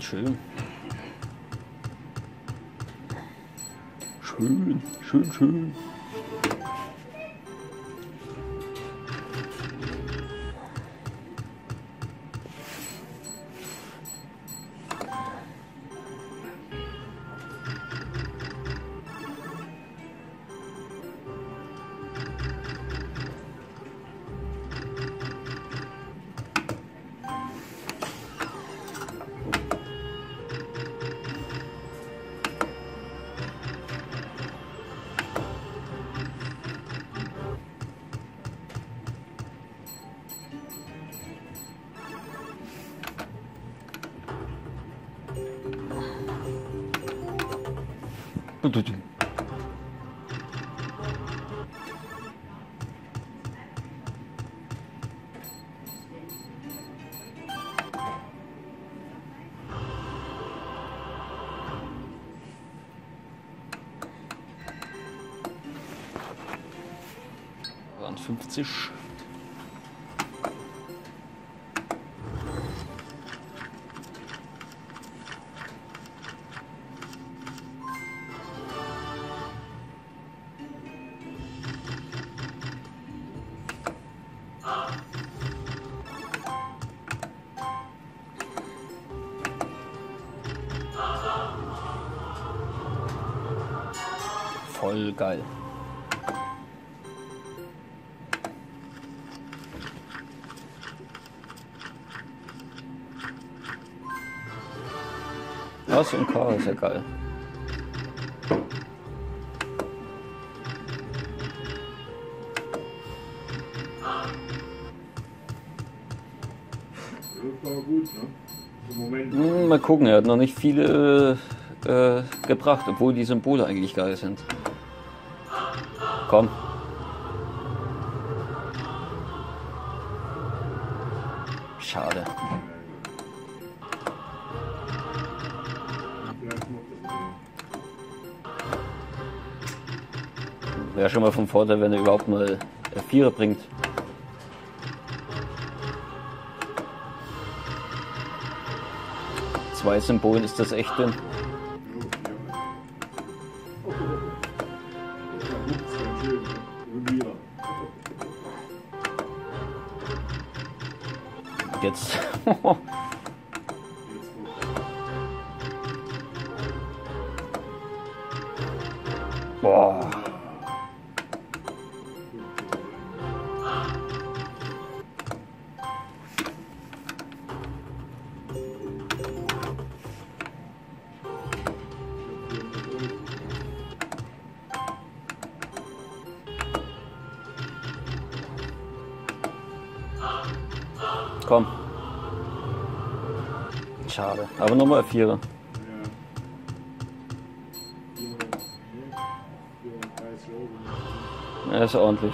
schön. Schön, schön, schön. Waren 50. Voll geil. Was und K ist ja geil. Das war gut, ne? Im Moment. Mal gucken, er hat noch nicht viele gebracht, obwohl die Symbole eigentlich geil sind. Komm. Schade. Wäre schon mal vom Vorteil, wenn er überhaupt mal Vierer bringt. Zwei Symbolen ist das echt dünn. Jetzt. Boah. Komm. Schade. Aber nochmal Vierer. Ja, ist ordentlich.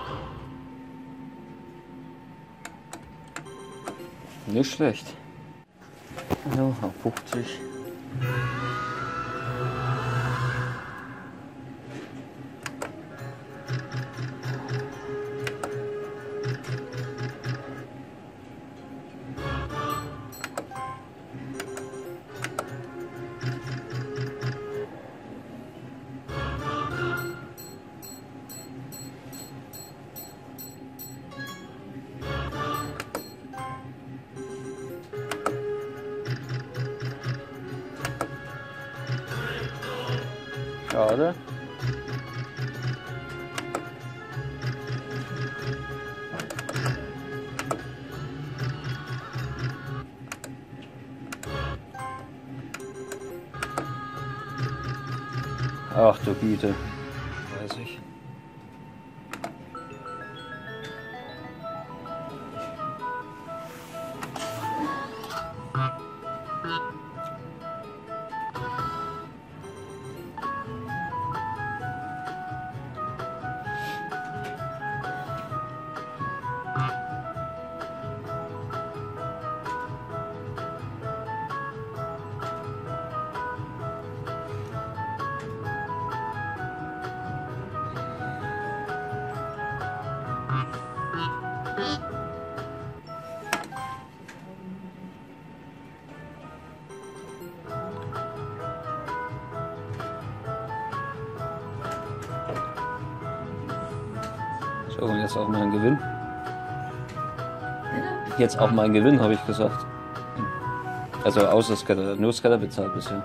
Nicht schlecht. Ja, auf 50. Schade. Ach du Güte. Weiß ich. Jetzt auch mein Gewinn. Jetzt auch mein Gewinn, habe ich gesagt. Also außer Scatter, nur Scatter bezahlt bisher.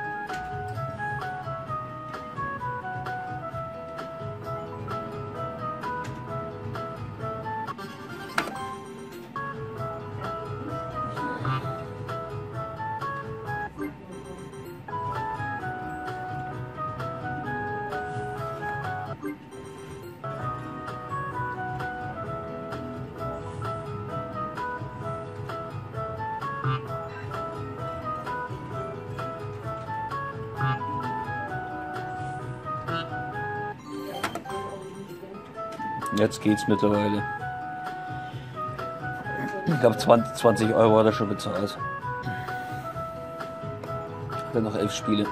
Jetzt geht's mittlerweile. Ich glaube 20 € hat er schon bezahlt. Hat er noch 11 Spiele.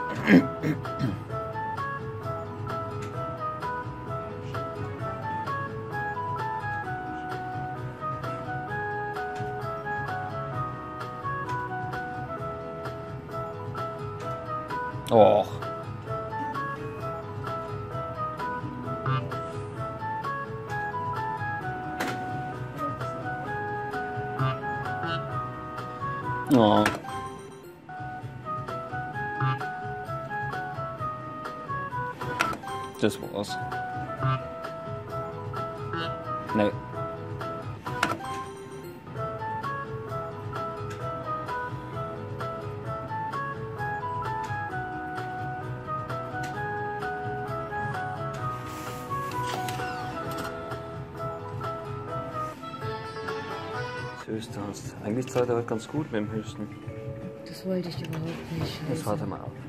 Och. Oh. Das war's. Nee. Höchste hast. Eigentlich zahlt er heute ganz gut mit dem höchsten. Das wollte ich überhaupt nicht. Jetzt warte mal ab.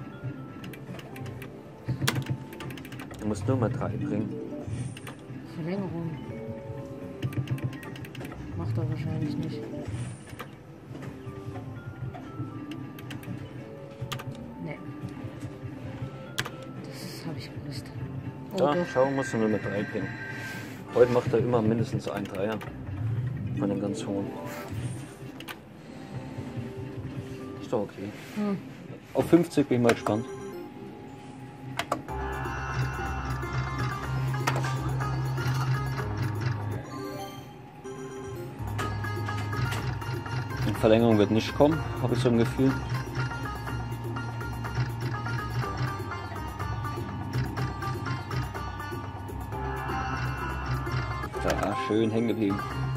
Du musst nur mal 3 bringen. Verlängerung. Macht er wahrscheinlich nicht. Nee. Das habe ich gewusst. Oh, Ja, doch. schau, musst du nur mit 3 bringen. Heute macht er immer mindestens einen Dreier. Von den ganz hohen. Ist doch okay. Auf 50 bin ich mal gespannt. Die Verlängerung wird nicht kommen, habe ich so ein Gefühl. Da, schön hängen geblieben.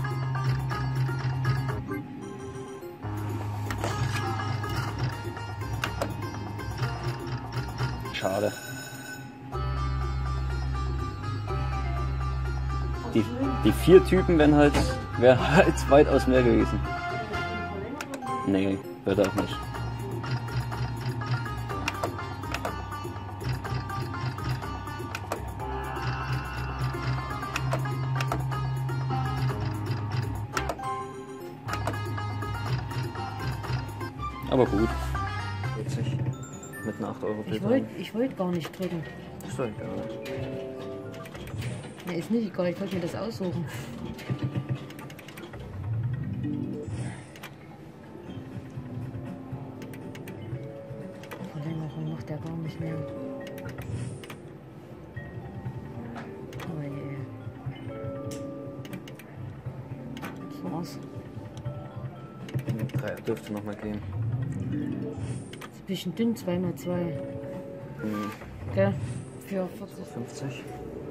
Schade. Die 4 Typen wäre halt weitaus mehr gewesen. Nee, wird auch nicht. Aber gut. Geht sich. Mit einer 8 € Bildung. Ich wollte gar nicht drücken. Ist doch egal. Nee, ist nicht egal, ich wollte mir das aussuchen. Verlängerung macht er gar nicht mehr. Oh je. Das war's. 3 dürfte noch mal gehen. Ist ein bisschen dünn, 2x2. Gell? Für 40. 50.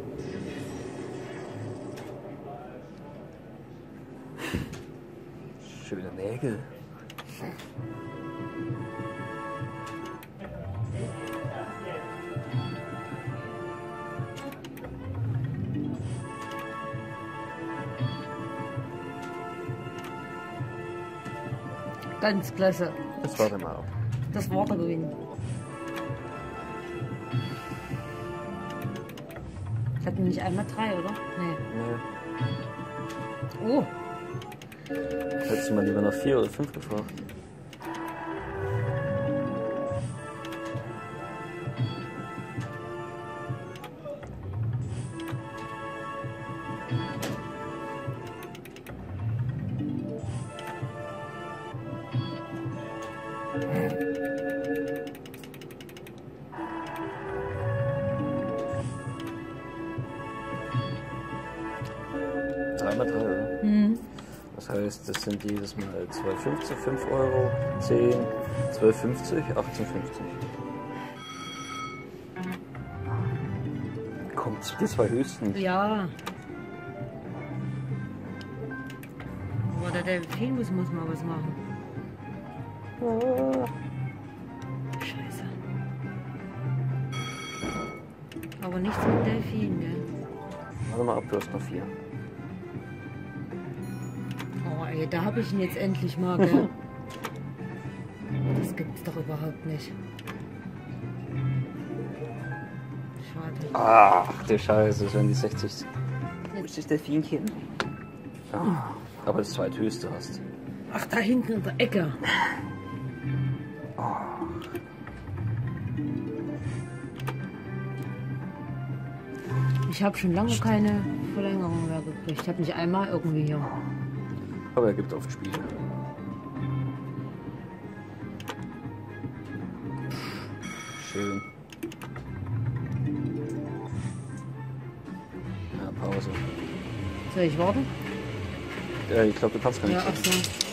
Schöne Nägel. Ganz klasse. Jetzt warte mal ab. Das war der Gewinn. Hatten wir nicht einmal 3, oder? Nee. Nee. Oh, Hättest du mal lieber nach 4 oder 5 gefragt. 3 x 3, oder? Mhm. Das heißt, das sind jedes Mal 2,50, 5 Euro, 10, 12,50, 18,50. Kommt zu die 2 höchsten. Ja. Aber der Delfin muss mal was machen. Scheiße. Aber nichts mit Delfin, gell? Warte mal ab, du hast noch 4. Oh ey, da habe ich ihn jetzt endlich mal, gell? Das gibt's doch überhaupt nicht. Schade. Ach, der Scheiße, das wären die 60. Wo ist das Delfinchen? Ah, aber das zweithöchste hast. Ach, da hinten in der Ecke. Ich habe schon lange keine Verlängerung mehr gekriegt. Ich habe nicht einmal irgendwie hier. Aber er gibt oft Spiele. Schön. Ja, Pause. Soll ich warten? Ja, ich glaube, du kannst gar nicht. Ja, ach so.